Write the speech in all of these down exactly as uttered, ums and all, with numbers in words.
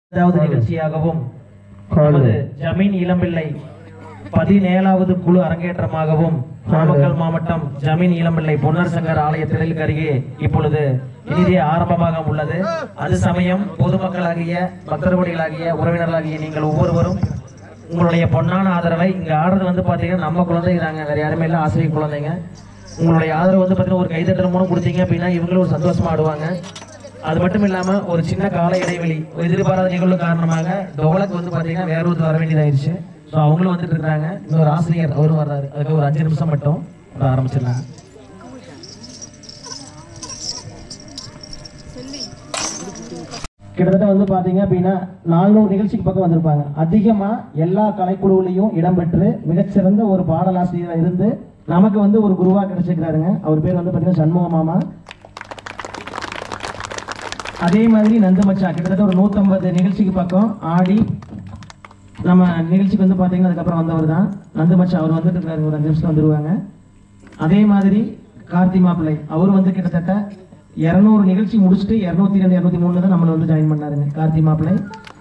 இரண்டாவது நிகழ்ச்சியாகவும் நமது ஜமீன் இளம்பிள்ளை பதினேழாவது குழு அரங்கேற்றமாகவும் நாமக்கல் மாவட்டம் ஜமீன் இளம்பிள்ளை பொன்னர் சங்கர் ஆலய திடலுக்கு அருகே இப்பொழுது இனிதே ஆரம்பமாக உள்ளது. அது சமயம் பொதுமக்களாகிய பக்தர்கோடிகளாகிய உறவினர்களாகிய நீங்கள் ஒவ்வொருவரும் உங்களுடைய பொன்னான ஆதரவை இங்க ஆடுறது வந்து பாத்தீங்கன்னா நம்ம குழந்தைங்க தாங்க, வேற யாருமே இல்லை, ஆசிரியர் குழந்தைங்க. உங்களுடைய ஆதரவு வந்து பாத்தீங்கன்னா ஒரு கைதட்டல் மூலம் கொடுத்தீங்க அப்படின்னா இவங்களும் ஒரு சந்தோஷமா ஆடுவாங்க. அது மட்டும் இல்லாம ஒரு சின்ன கால இடைவெளி எதிர்பாராத நிகழ்வு காரணமாக டோலக் வந்து பாத்தீங்கன்னா வேற ஒரு வர வேண்டியதாயிருச்சு. ஸோ அவங்களும் வந்துட்டு இருக்காங்க. இன்னொரு ஆசிரியர் அவரும் வர்றாரு. அதுக்கு ஒரு அஞ்சு நிமிஷம் மட்டும் ஆரம்பிச்சிடலாம். கிட்டத்தட்ட வந்து பாத்தீங்க அப்படின்னா நானூறு நிகழ்ச்சிக்கு பக்கம் வந்திருப்பாங்க. அதிகமா எல்லா கலைக்குழுவிலையும் இடம்பெற்று மிகச்சிறந்த ஒரு பாடலாசிரியராக இருந்து நமக்கு வந்து ஒரு குருவா கிடைச்சிருக்கிறாருங்க. அவர் பேர் வந்து பாத்தீங்கன்னா சண்முக மாமா. அதே மாதிரி நந்து மச்சான் கிட்டத்தட்ட ஒரு நூத்தம்பது நிகழ்ச்சிக்கு பக்கம் ஆடி நம்ம நிகழ்ச்சிக்கு வந்து பாத்தீங்கன்னா அதுக்கப்புறம் வந்தவர் தான் நந்து மச்சான். அவர் வந்துட்டு இருக்காரு, ஒரு அஞ்சு நிமிஷம் வந்துருவாங்க. அதே மாதிரி கார்த்தி மாப்பிள்ளை அவர் வந்து கிட்டத்தட்ட இருநூறு நிகழ்ச்சி முடிச்சுட்டு இருநூத்தி ரெண்டு இருநூத்தி மூணுல தான் நம்மளை வந்து ஜாயின் பண்ணாருங்க கார்த்தி மாப்பிள்ளை.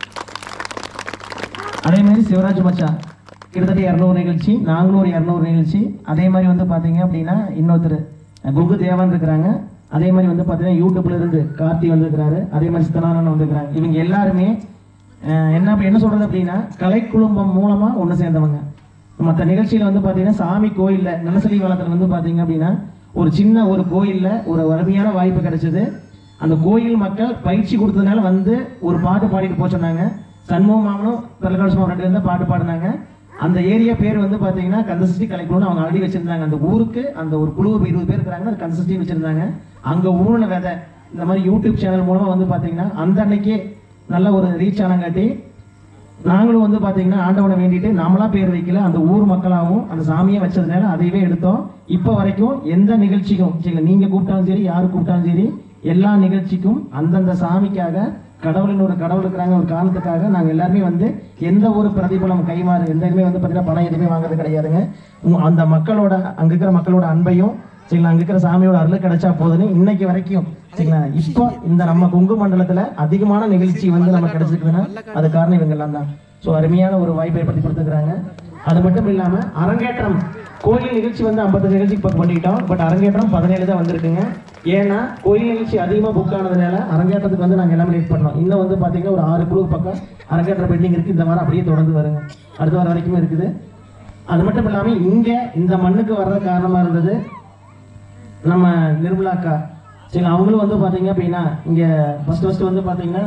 அதே மாதிரி சிவராஜ் மச்சான் கிட்டத்தட்ட இருநூறு நிகழ்ச்சி, நாங்களும் ஒரு இருநூறு நிகழ்ச்சி. அதே மாதிரி வந்து பாத்தீங்க அப்படின்னா இன்னொருத்தர் குகு தேவன் இருக்கிறாங்க. அதே மாதிரி வந்து பாத்தீங்கன்னா யூடியூப்ல இருந்து கார்த்தி வந்திருக்கிறாரு. அதே மாதிரி சித்தனானன் வந்திருக்கிறாங்க. இவங்க எல்லாருமே என்ன என்ன சொல்றது அப்படின்னா கலை குழுமம் மூலமா ஒண்ணு சேர்ந்தவங்க. மற்ற நிகழ்ச்சியில வந்து பாத்தீங்கன்னா சாமி கோயில்ல நிலசலி வளத்துல வந்து பாத்தீங்க அப்படின்னா ஒரு சின்ன ஒரு கோயில்ல ஒரு அருமையான வாய்ப்பு கிடைச்சது. அந்த கோயில் மக்கள் பயிற்சி கொடுத்ததுனால வந்து ஒரு பாட்டு பாடிட்டு போக சொன்னாங்க. சண்முக மாமனும் பிரகாஷ் ரெண்டு இருந்தா பாட்டு பாடினாங்க. அந்த ஏரியா பேர் வந்து பாத்தீங்கன்னா கந்தசஷ்டி கலைக்குழுன்னு அவங்க ஆல்ரெடி வச்சிருந்தாங்க. அந்த ஊருக்கு அந்த ஒரு குழு இருபது பேர் இருக்கிறாங்க, அது கந்தசஷ்டி வச்சிருந்தாங்க. அங்க ஊர்ல விதை இந்த மாதிரி யூடியூப் சேனல் மூலமா வந்து பாத்தீங்கன்னா அந்த அன்னைக்கே நல்ல ஒரு ரீச் ஆனங்காட்டி நாங்களும் வந்து பாத்தீங்கன்னா ஆண்டவனை வேண்டிட்டு நாமளா பேர் வைக்கல, அந்த ஊர் மக்களாகவும் அந்த சாமியை வச்சதுனால அதையவே எடுத்தோம். இப்ப வரைக்கும் எந்த நிகழ்ச்சிக்கும் சரி நீங்க கூப்பிட்டாலும் சரி யாரு கூப்பிட்டாலும் சரி எல்லா நிகழ்ச்சிக்கும் அந்தந்த சாமிக்காக கடவுளின் ஒரு கடவுள் இருக்கிறாங்க ஒரு காரணத்துக்காக நாங்க எல்லாருமே வந்து எந்த ஒரு பிரதிபலம் கைமாறு எந்த இதுமே வந்து பாத்தீங்கன்னா பணம் எதுவுமே வாங்குறது கிடையாதுங்க. அந்த மக்களோட அங்க இருக்கிற மக்களோட அன்பையும் சரிங்களா அங்க இருக்கிற சாமியோட அருள் கிடைச்சா போதுன்னு இன்னைக்கு வரைக்கும் சரிங்களா. இப்போ இந்த நம்ம கொங்கு மண்டலத்துல அதிகமான நிகழ்ச்சி வந்து நம்ம கிடைச்சிருக்குதுன்னா அது காரணம் இவங்க எல்லாம் தான். ஸோ அருமையான ஒரு வாய்ப்பை ஏற்படுத்தி கொடுத்துருக்காங்க. அது மட்டும் இல்லாம அரங்கேற்றம் கோயில் நிகழ்ச்சி வந்து ஐம்பது நிகழ்ச்சிக்கு பக்கம் பண்ணிக்கிட்டோம். பட் அரங்கேற்றம் பதினேழு தான் வந்திருக்குங்க. ஏன்னா கோயில் நிகழ்ச்சி அதிகமாக புக் ஆனதுனால அரங்கேற்றத்துக்கு வந்து நாங்கள் எல்லாமே லேட் பண்ணோம். இன்னும் வந்து பார்த்தீங்கன்னா ஒரு ஆறு குழு பக்கம் அரங்கேற்ற பெண்டிங் இருக்கு. இந்த வாரம் அப்படியே தொடர்ந்து வருங்க, அடுத்த வாரம் வரைக்குமே இருக்குது. அது மட்டும் இல்லாமல் இங்க இந்த மண்ணுக்கு வர்ற காரணமா இருந்தது நம்ம நிர்மலாக்கா. சரி அவங்களும் வந்து பாத்தீங்க அப்படின்னா இங்க ஃபர்ஸ்ட் ஃபர்ஸ்ட் வந்து பாத்தீங்கன்னா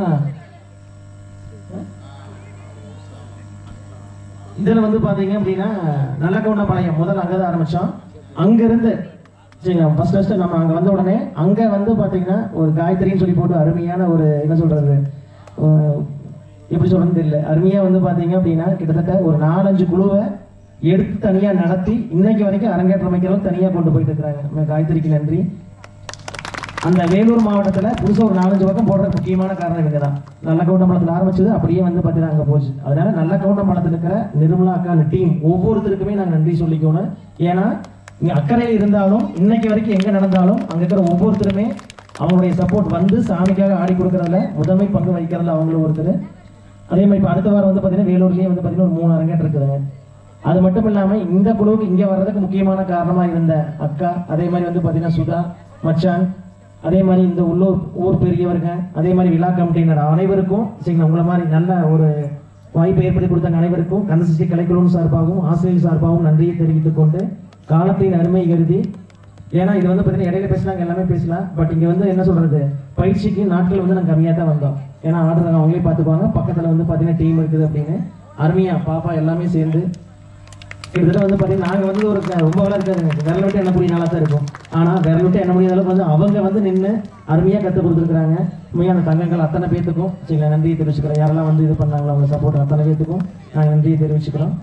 இதுல வந்து பாத்தீங்க அப்படின்னா நல்ல கவுண்டபாளையம் முதல்ல அங்கதான் ஆரம்பிச்சோம். அங்க இருந்து சரிங்களா ஃபர்ஸ்ட் ஃபர்ஸ்ட் நம்ம அங்க வந்த உடனே அங்க வந்து பாத்தீங்கன்னா ஒரு காயத்ரின்னு சொல்லி போட்டு அருமையான ஒரு என்ன சொல்றது எப்படி சொல்றதுன்னு தெரியல, அருமையா வந்து பாத்தீங்க அப்படின்னா கிட்டத்தட்ட ஒரு நாலஞ்சு குழுவை எடுத்து தனியா நடத்தி இன்னைக்கு வரைக்கும் அரங்கேற்றம் வைக்கிறவங்க தனியா கொண்டு போயிட்டு இருக்கிறாங்க. காயத்ரிக்கு நன்றி. அந்த வேலூர் மாவட்டத்துல புதுசா ஒரு நாலஞ்சு பக்கம் போடுற முக்கியமான காரணம் இவங்க தான். நல்ல கவுண்டம்பலத்தில் ஆரம்பிச்சது அப்படியே வந்து பாத்தீங்கன்னா அங்க போச்சு. அதனால நல்ல கவுண்டம்பலத்தில் இருக்கிற நிர்மலா அக்கான டீம் ஒவ்வொருத்தருக்குமே நாங்க நன்றி சொல்லிக்கணும். ஏன்னா இங்க அக்கறையில் இருந்தாலும் இன்னைக்கு வரைக்கும் எங்க நடந்தாலும் அங்க இருக்கிற ஒவ்வொருத்தருமே அவங்களுடைய சப்போர்ட் வந்து சாமிக்காக ஆடி கொடுக்கறதுல முதன்மை பங்கு வகிக்கிறதுல அவங்களும் ஒருத்தர். அதே மாதிரி இப்போ அடுத்த வாரம் வந்து பாத்தீங்கன்னா வேலூர்லயே வந்து பாத்தீங்கன்னா ஒரு மூணு அரங்கேற்றம் இருக்குதுங்க. அது மட்டும் இல்லாம இந்த குழுவுக்கு இங்க வர்றதுக்கு முக்கியமான காரணமா இருந்த அக்கா, அதே மாதிரி வந்து பாத்தீங்கன்னா சுதா மச்சான், அதே மாதிரி இந்த உள்ளூர் ஊர் பெரியவருங்க, அதே மாதிரி விழா கமிட்டியினர் அனைவருக்கும் சரிங்களா உங்களை மாதிரி நல்ல ஒரு வாய்ப்பை ஏற்படுத்தி கொடுத்தாங்க அனைவருக்கும் கந்தசஷ்டி கலைக்குழு சார்பாகவும் ஆசிரியர் சார்பாகவும் நன்றியை தெரிவித்துக் கொண்டு காலத்தின் அருமை கருதி, ஏன்னா இது வந்து பாத்தீங்கன்னா இடையில பேசினாங்க எல்லாமே பேசலாம். பட் இங்க வந்து என்ன சொல்றது பயிற்சிக்கு நாட்கள் வந்து நாங்கள் கம்மியா தான் வந்தோம். ஏன்னா ஆர்டர் அவங்களே பார்த்துக்குவாங்க. பக்கத்துல வந்து பாத்தீங்கன்னா டீம் இருக்குது அப்படின்னு அருமையா பாப்பா எல்லாமே சேர்ந்து கிட்டத்தட்ட வந்து பாத்தீங்கன்னா நாங்க வந்து ஒரு ரொம்ப வேலை இருக்காதுங்க, விரல விட்டு எண்ணக்கூடிய நாளா தான் இருக்கும். ஆனா விரல விட்டு எண்ண முடியாத அளவுக்கு வந்து அவங்க வந்து நின்று அருமையா கற்றுக் கொடுத்துருக்காங்க. உண்மையான தங்கங்கள் அத்தனை பேத்துக்கும் சரிங்களா நன்றியை தெரிவிச்சுக்கிறோம். யாரெல்லாம் வந்து இது பண்ணாங்களோ அவங்க சப்போர்ட் அத்தனை பேத்துக்கும் நாங்கள் நன்றியை தெரிவிச்சுக்கிறோம்.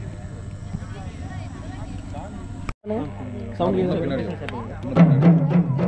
சவுண்ட்